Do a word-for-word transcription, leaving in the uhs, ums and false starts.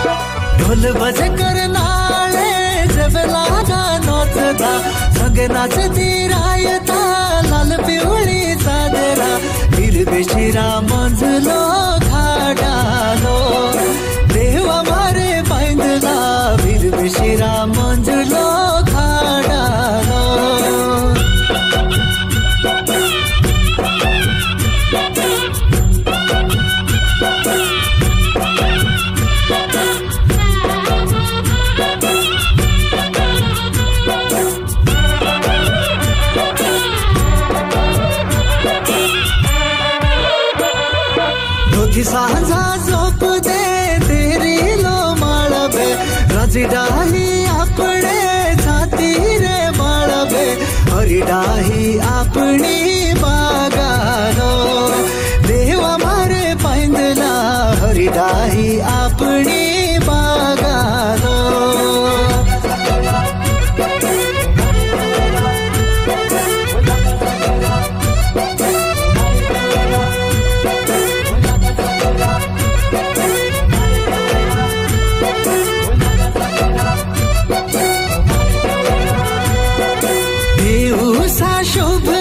ढोल बजे करनाळे जबला नोचता संगे नाचती रायता लाल पिवळी चादरा हिरवे शिरा मंजलो घाटालो देवा मारे बांधला हिरवे शिरा मंजलो घाटालो सांझा झोप दे तेरी लो माळबे राजी डाही आपणे छाती रे माळबे हरी डाही आपणी बागानो देवा मारे पांदला हरी डाही आपणी बागानो शुभ